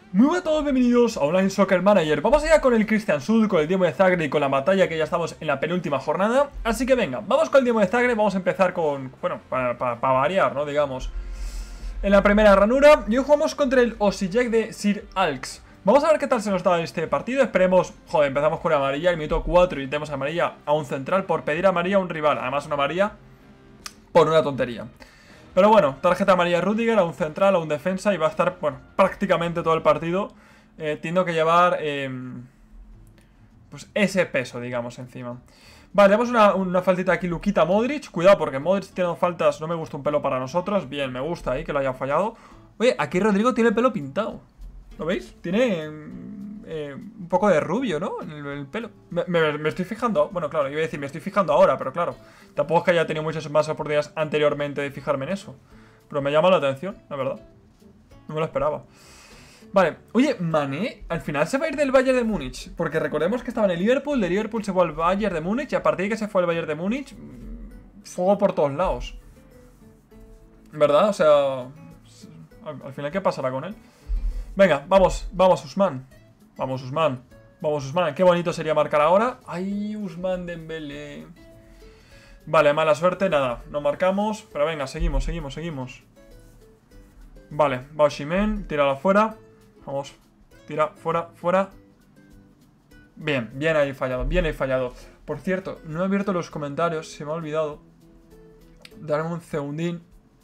Muy buenas a todos, bienvenidos a Online Soccer Manager. Vamos allá con el Christian Sud, con el Dinamo de Zagreb y con la batalla, que ya estamos en la penúltima jornada. Así que venga, vamos con el Dinamo de Zagreb. Vamos a empezar con, bueno, para variar, ¿no? Digamos, en la primera ranura. Y hoy jugamos contra el Osijek de Sir Alks. Vamos a ver qué tal se nos da este partido. Esperemos, joder, empezamos con amarilla, el minuto 4 y tenemos amarilla a un central por pedir amarilla a un rival. Además una amarilla por una tontería. Pero bueno, tarjeta amarilla Rudiger, a un central, a un defensa, y va a estar, bueno, prácticamente todo el partido teniendo que llevar pues ese peso, digamos, encima. Vale, tenemos una faltita aquí, Luka Modric. Cuidado porque Modric tiene faltas, no me gusta un pelo para nosotros. Bien, me gusta ahí que lo haya fallado. Oye, aquí Rodrigo tiene el pelo pintado. ¿Lo veis? Tiene un poco de rubio, ¿no? En el pelo. Me estoy fijando. Bueno, claro, iba a decir, me estoy fijando ahora, pero claro, tampoco es que haya tenido muchas más oportunidades anteriormente de fijarme en eso. Pero me llama la atención, la verdad. No me lo esperaba. Vale, oye, Mané al final se va a ir del Bayern de Múnich. Porque recordemos que estaba en el Liverpool, de Liverpool se fue al Bayern de Múnich. Y a partir de que se fue al Bayern de Múnich, fuego por todos lados. ¿Verdad? O sea, al final, ¿qué pasará con él? Venga, vamos, vamos, Usman. Vamos, Usman. Vamos, Usman. Qué bonito sería marcar ahora. Ay, Usman Dembélé. Vale, mala suerte, nada. No marcamos, pero venga, seguimos, seguimos, seguimos. Vale, va Osimhen, tírala fuera. Vamos, tira fuera, fuera. Bien, bien ahí fallado, bien ahí fallado. Por cierto, no he abierto los comentarios, se me ha olvidado. Darme un segundín.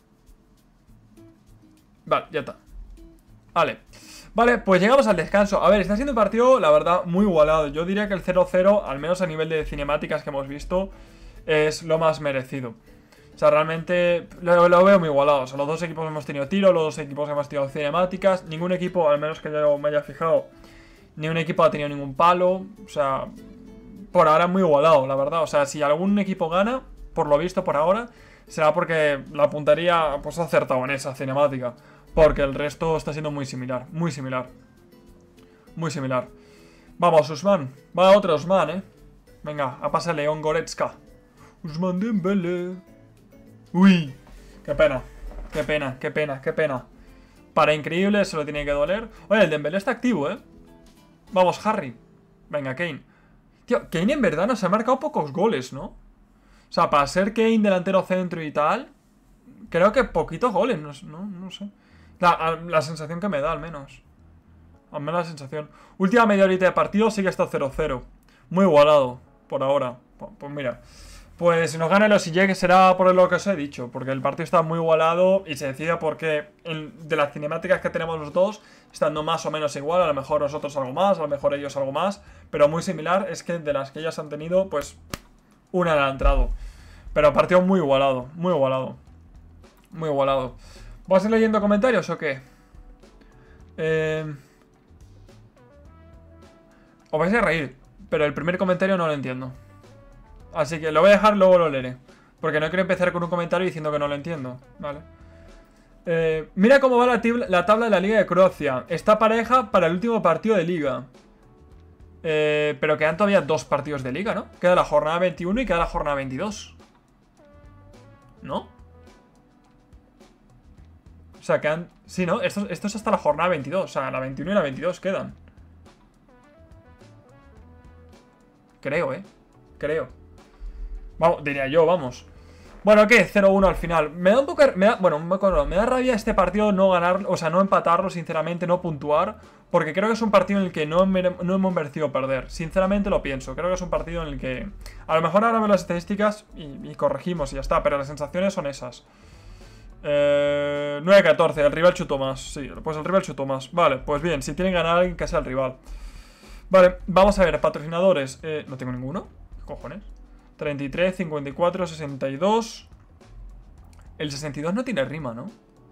Vale, ya está. Vale. Vale, pues llegamos al descanso. A ver, está siendo un partido, la verdad, muy igualado. Yo diría que el 0-0, al menos a nivel de cinemáticas que hemos visto, es lo más merecido. O sea, realmente lo veo muy igualado. O sea, los dos equipos hemos tenido tiro, los dos equipos hemos tenido cinemáticas. Ningún equipo, al menos que yo me haya fijado, ni un equipo ha tenido ningún palo. O sea, por ahora muy igualado, la verdad. O sea, si algún equipo gana, por lo visto por ahora, será porque la puntería pues ha acertado en esa cinemática. Porque el resto está siendo muy similar, muy similar. Muy similar. Vamos, Usman. Va otro Usman, Venga, a pasar León Goretzka. Usman Dembélé. Uy, qué pena. Qué pena, qué pena, qué pena. Para increíble, se lo tiene que doler. Oye, el Dembélé está activo, Vamos, Harry. Venga, Kane. Tío, Kane en verdad nos ha marcado pocos goles, ¿no? O sea, para ser Kane delantero centro y tal, creo que poquitos goles, no sé. La sensación que me da, al menos. Al menos la sensación. Última media horita de partido sigue hasta 0-0. Muy igualado, por ahora. Pues mira. Pues si nos gana el Osijek será por lo que os he dicho. Porque el partido está muy igualado y se decide porque de las cinemáticas que tenemos los dos, estando más o menos igual. A lo mejor nosotros algo más, a lo mejor ellos algo más. Pero muy similar es que de las que ellas han tenido, pues una le ha entrado. Pero partido muy igualado, muy igualado. Muy igualado. ¿Vas a ir leyendo comentarios o qué? Os vais a reír, pero el primer comentario no lo entiendo. Así que lo voy a dejar, luego lo leeré. Porque no quiero empezar con un comentario diciendo que no lo entiendo. Vale. Mira cómo va la tabla de la Liga de Croacia. Está pareja para el último partido de Liga. Pero quedan todavía 2 partidos de Liga, ¿no? Queda la jornada 21 y queda la jornada 22. ¿No? O sea, quedan... Sí, ¿no? Esto es hasta la jornada 22. O sea, la 21 y la 22 quedan. Creo, Creo. Vamos, diría yo, vamos. Bueno, ¿qué? 0-1 al final. Me da un poco... me da rabia este partido no ganar... O sea, no empatarlo, sinceramente, no puntuar. Porque creo que es un partido en el que no hemos merecido perder. Sinceramente lo pienso. Creo que es un partido en el que... A lo mejor ahora veo las estadísticas y corregimos y ya está. Pero las sensaciones son esas. 9-14, el rival chutó más. Sí, pues el rival chutó más. Vale, pues bien, si tienen que ganar alguien que sea el rival. Vale, vamos a ver, patrocinadores. No tengo ninguno. ¿Qué cojones? 33, 54, 62. El 62 no tiene rima, ¿no?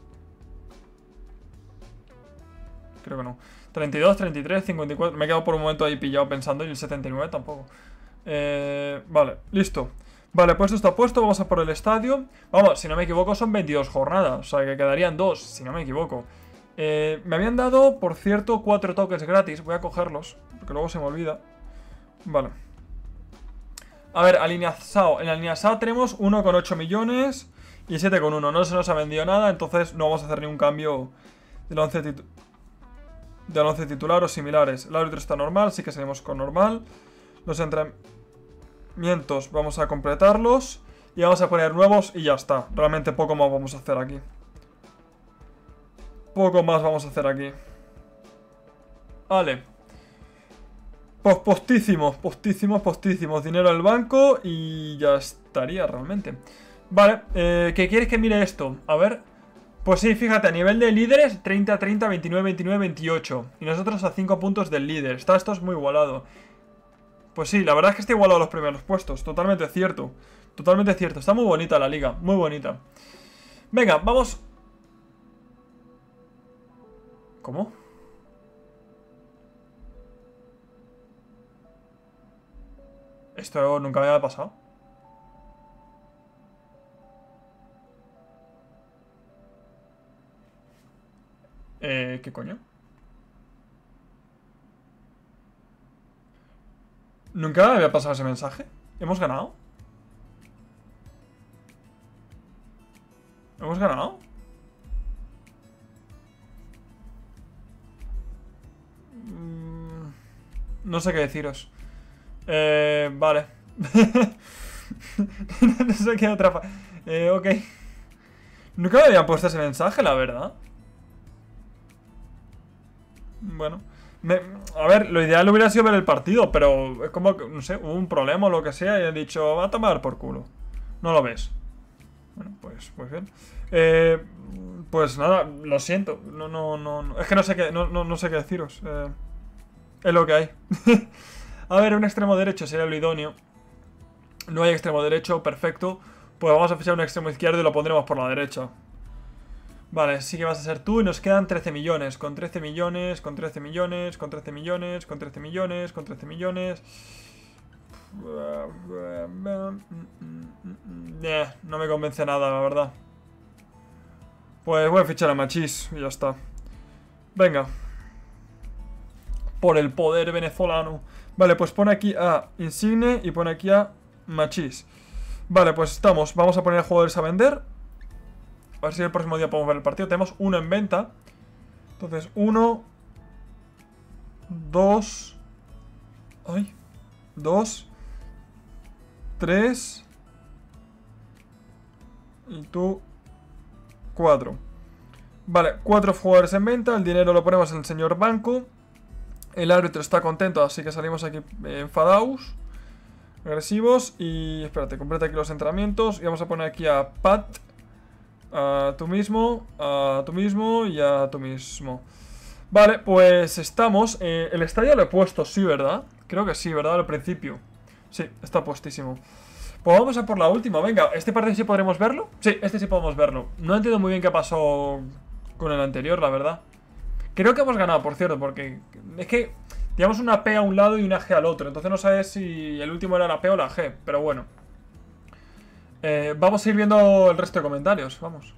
Creo que no. 32, 33, 54. Me he quedado por un momento ahí pillado pensando. Y el 79 tampoco. Vale, listo. Vale, pues esto está puesto, vamos a por el estadio. Vamos, si no me equivoco son 22 jornadas. O sea que quedarían 2, si no me equivoco. Me habían dado, por cierto, 4 tokens gratis. Voy a cogerlos, porque luego se me olvida. Vale. A ver, alineazao. En alineazao tenemos 1,8 millones y 7,1. No se nos ha vendido nada, entonces no vamos a hacer ningún cambio del 11 titular. del 11 titular o similares. El árbitro está normal, sí que seguimos con normal. Los entrenamientos vamos a completarlos y vamos a poner nuevos y ya está. Realmente poco más vamos a hacer aquí. Poco más vamos a hacer aquí. Vale. Postísimos. Dinero al banco y ya estaría realmente. Vale, ¿qué quieres que mire esto? A ver. Pues sí, fíjate, a nivel de líderes 30, 30, 29, 29, 28. Y nosotros a 5 puntos del líder. Esto es muy igualado. Pues sí, la verdad es que está igualado a los primeros puestos. Totalmente cierto. Totalmente cierto. Está muy bonita la liga. Muy bonita. Venga, vamos. ¿Cómo? Esto nunca me había pasado. ¿Qué coño? ¿Nunca me había pasado ese mensaje? ¿Hemos ganado? ¿Hemos ganado? No sé qué deciros. Vale. No sé qué otra... ok. Nunca me había puesto ese mensaje, la verdad. Bueno. A ver, lo ideal hubiera sido ver el partido, pero es como que, no sé, hubo un problema o lo que sea y he dicho, va a tomar por culo. No lo ves. Bueno, pues bien. Pues nada, lo siento. No. Es que no sé qué, no sé qué deciros. Es lo que hay. A ver, un extremo derecho sería lo idóneo. No hay extremo derecho, perfecto. Pues vamos a fichar un extremo izquierdo y lo pondremos por la derecha. Vale, sí que vas a ser tú y nos quedan 13 millones. Con 13 millones, con 13 millones, con 13 millones, con 13 millones, con 13 millones. No me convence nada, la verdad. Pues voy a fichar a Machís y ya está. Venga. Por el poder venezolano. Vale, pues pone aquí a Insigne y pone aquí a Machís. Vale, pues estamos. Vamos a poner jugadores a vender. A ver si el próximo día podemos ver el partido. Tenemos uno en venta. Entonces, 1, 2. Ay. 2, 3. Y tú 4. Vale, 4 jugadores en venta. El dinero lo ponemos en el señor banco. El árbitro está contento, así que salimos aquí enfadados, agresivos. Y espérate, completa aquí los entrenamientos. Y vamos a poner aquí a Pat, a tú mismo, a tú mismo y a tú mismo. Vale, pues estamos. El estadio lo he puesto, sí, ¿verdad? Creo que sí, ¿verdad? Al principio. Sí, está puestísimo. Pues vamos a por la última, venga. ¿Este partido sí podremos verlo? Sí, este sí podemos verlo. No entiendo muy bien qué pasó con el anterior, la verdad. Creo que hemos ganado, por cierto, porque es que teníamos una P a un lado y una G al otro. Entonces no sabes si el último era la P o la G, pero bueno. Vamos a ir viendo el resto de comentarios, vamos.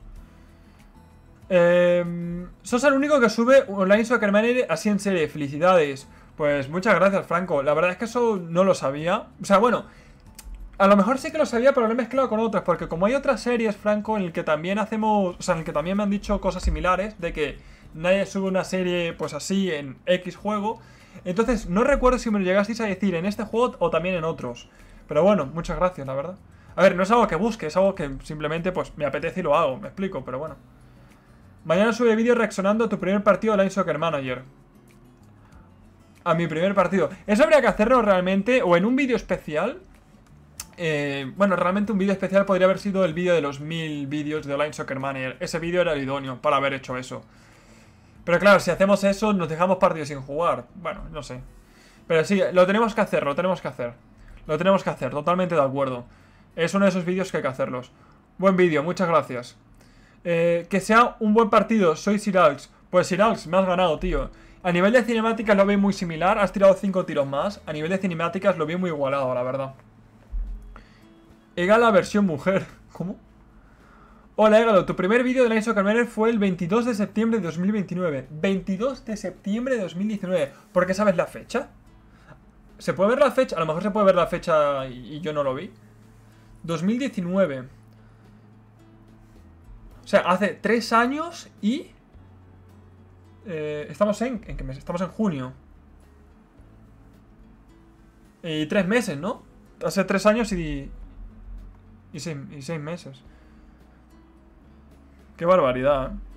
Sos el único que sube Online Soccer Manager así en serie, felicidades. Pues muchas gracias, Franco. La verdad es que eso no lo sabía. O sea, bueno, a lo mejor sí que lo sabía, pero lo he mezclado con otras. Porque como hay otras series, Franco, en el que también hacemos... O sea, en el que también me han dicho cosas similares. De que nadie sube una serie pues así en X juego. Entonces no recuerdo si me lo llegasteis a decir en este juego o también en otros. Pero bueno, muchas gracias, la verdad. A ver, no es algo que busque, es algo que simplemente pues me apetece y lo hago, me explico, pero bueno. Mañana sube vídeo reaccionando a tu primer partido de Online Soccer Manager. A mi primer partido. Eso habría que hacerlo realmente o en un vídeo especial. Bueno, realmente un vídeo especial podría haber sido el vídeo de los 1000 vídeos de Online Soccer Manager. Ese vídeo era el idóneo para haber hecho eso. Pero claro, si hacemos eso, nos dejamos partidos sin jugar. Bueno, no sé. Pero sí, lo tenemos que hacer, lo tenemos que hacer. Lo tenemos que hacer, totalmente de acuerdo. Es uno de esos vídeos que hay que hacerlos. Buen vídeo, muchas gracias. Que sea un buen partido, soy Siralx. Pues Siralx, me has ganado, tío. A nivel de cinemáticas lo veo muy similar. Has tirado 5 tiros más. A nivel de cinemáticas lo veo muy igualado, la verdad. Egala versión mujer. ¿Cómo? Hola, Egalo. Tu primer vídeo de Online Soccer Manager fue el 22 de septiembre de 2029. 22 de septiembre de 2019. ¿Por qué sabes la fecha? ¿Se puede ver la fecha? A lo mejor se puede ver la fecha y yo no lo vi. 2019. O sea, hace 3 años y... Estamos en qué mes? Estamos en junio. Y 3 meses, ¿no? Hace 3 años y 6 meses. Qué barbaridad, ¿eh?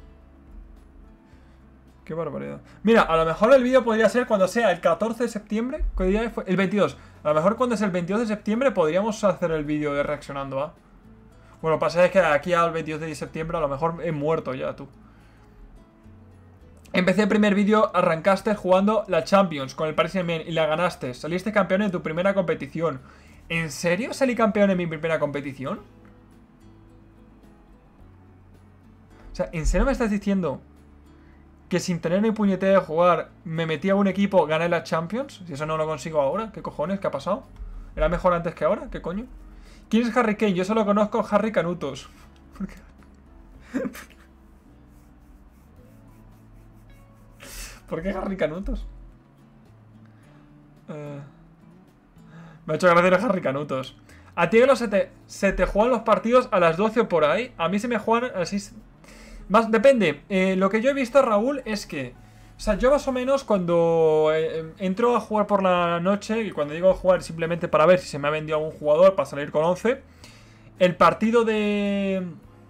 Qué barbaridad. Mira, a lo mejor el vídeo podría ser cuando sea el 14 de septiembre. ¿Qué día fue? El 22. A lo mejor cuando es el 22 de septiembre podríamos hacer el vídeo de reaccionando a... Bueno, lo que pasa es que aquí al 22 de septiembre a lo mejor he muerto ya, tú. Empecé el primer vídeo, arrancaste jugando la Champions con el Paris Saint-Germain y la ganaste. Saliste campeón en tu primera competición. ¿En serio salí campeón en mi primera competición? O sea, ¿en serio me estás diciendo que sin tener ni puñetera de jugar me metí a un equipo, gané la Champions? Si eso no lo consigo ahora, ¿qué cojones? ¿Qué ha pasado? ¿Era mejor antes que ahora? ¿Qué coño? ¿Quién es Harry Kane? Yo solo conozco a Harry Canutos. ¿Por qué? ¿Por qué Harry Canutos? Me ha hecho gracia a Harry Canutos. A ti se te juegan los partidos a las 12 o por ahí. A mí se me juegan a las 6. Más, depende. Lo que yo he visto, Raúl, es que... O sea, yo más o menos cuando entro a jugar por la noche, y cuando digo jugar simplemente para ver si se me ha vendido algún jugador para salir con 11, el partido de...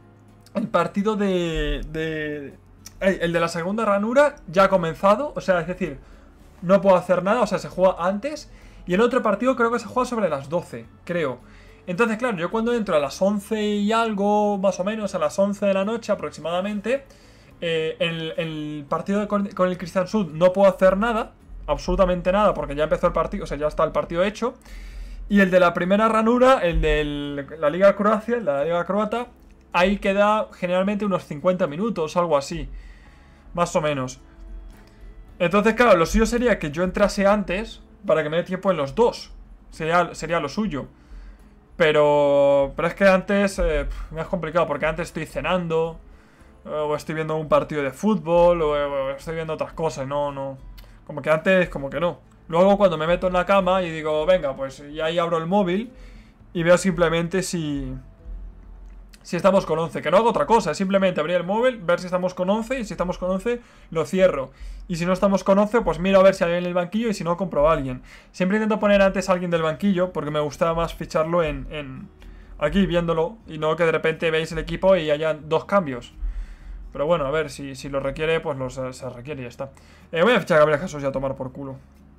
El de la segunda ranura ya ha comenzado, o sea, es decir, no puedo hacer nada, o sea, se juega antes. Y el otro partido creo que se juega sobre las 12, creo. Entonces, claro, yo cuando entro a las 11 y algo, más o menos, a las 11 de la noche aproximadamente, el partido con el Kristiansund no puedo hacer nada, absolutamente nada, porque ya empezó el partido, o sea, ya está el partido hecho. Y el de la primera ranura, el de la Liga Croacia, la Liga Croata, ahí queda generalmente unos 50 minutos, algo así. Más o menos. Entonces, claro, lo suyo sería que yo entrase antes para que me dé tiempo en los dos. Sería lo suyo. Pero es que antes me es complicado, porque antes estoy cenando, o estoy viendo un partido de fútbol, o estoy viendo otras cosas, no. Como que antes, como que no. Luego cuando me meto en la cama y digo, venga, pues y ahí abro el móvil y veo simplemente si estamos con 11, que no hago otra cosa, es simplemente abrir el móvil, ver si estamos con 11, y si estamos con 11 lo cierro. Y si no estamos con 11, pues miro a ver si hay alguien en el banquillo, y si no, compro a alguien. Siempre intento poner antes a alguien del banquillo, porque me gusta más ficharlo aquí viéndolo, y no que de repente veáis el equipo y hayan 2 cambios. Pero bueno, a ver, si lo requiere, pues se requiere y ya está. Voy a fichar a Gabriel Jesús y a tomar por culo.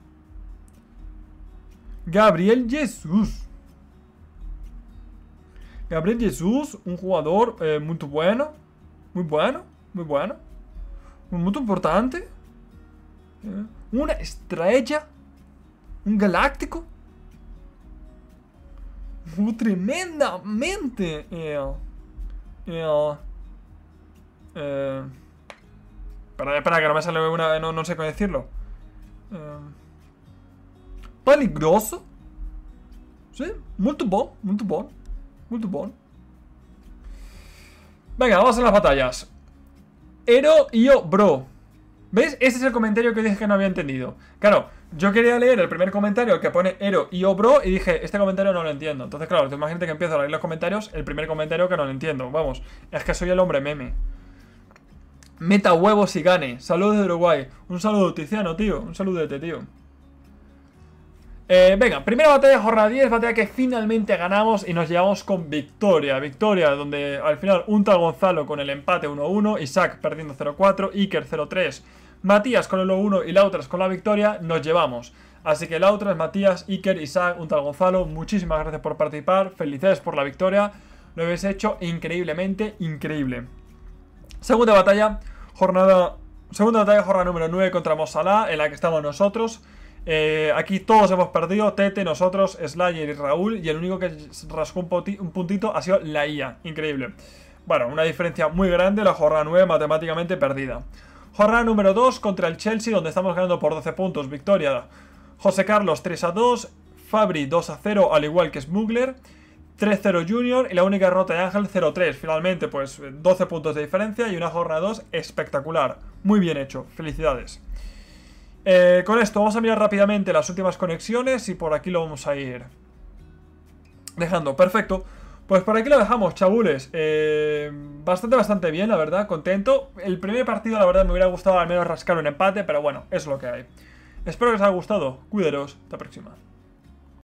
Gabriel Jesús. Gabriel Jesús, un jugador muy bueno. Muy bueno. Muy importante. Una estrella. Un galáctico. Tremendamente. Espera, que no me sale una. No sé cómo decirlo. Peligroso. Sí, muy bueno. Venga, vamos a las batallas. Ero io bro. ¿Ves? Ese es el comentario que dije que no había entendido. Claro, yo quería leer el primer comentario que pone Ero io bro y dije, este comentario no lo entiendo. Entonces, claro, tú imagínate que empiezo a leer los comentarios, el primer comentario que no lo entiendo. Vamos, es que soy el hombre meme. Meta huevos y gane. Saludos de Uruguay. Un saludo, Tiziano, tío. Un saludete, tío. Venga, primera batalla, jornada 10, batalla que finalmente ganamos y nos llevamos con victoria. Victoria donde al final un tal Gonzalo con el empate 1-1, Isaac perdiendo 0-4, Iker 0-3, Matías con el 1-1 y Lautras con la victoria, nos llevamos. Así que Lautras, Matías, Iker, Isaac, un tal Gonzalo, muchísimas gracias por participar, felicidades por la victoria, lo habéis hecho increíblemente increíble. Segunda batalla, jornada número 9 contra Mossalá, en la que estamos nosotros. Aquí todos hemos perdido, Tete, nosotros, Slayer y Raúl, y el único que rascó un puntito ha sido la IA, increíble. Bueno, una diferencia muy grande, la jornada 9 matemáticamente perdida. Jornada número 2 contra el Chelsea, donde estamos ganando por 12 puntos, victoria. José Carlos 3-2, Fabri 2-0, al igual que Smuggler, 3-0 Junior y la única derrota de Ángel 0-3. Finalmente, pues 12 puntos de diferencia y una jornada 2 espectacular. Muy bien hecho, felicidades. Con esto vamos a mirar rápidamente las últimas conexiones y por aquí lo vamos a ir dejando. Perfecto. Pues por aquí lo dejamos, chabules. Bastante bien, la verdad, contento. El primer partido, la verdad, me hubiera gustado al menos rascar un empate, pero bueno, es lo que hay. Espero que os haya gustado. Cuíderos. Hasta la próxima.